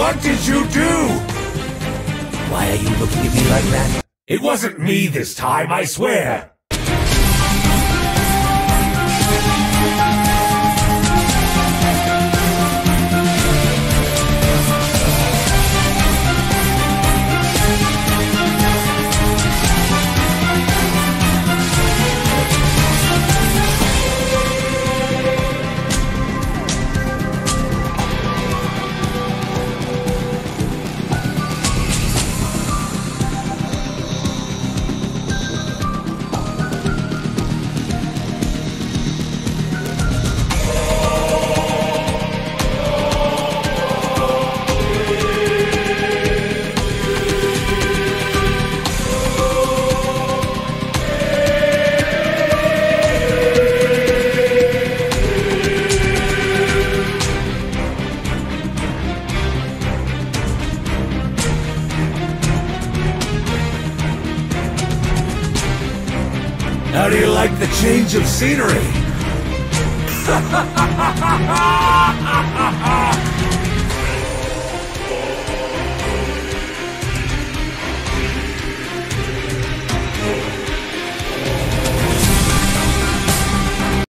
What did you do? Why are you looking at me like that? It wasn't me this time, I swear! How do you like the change of scenery?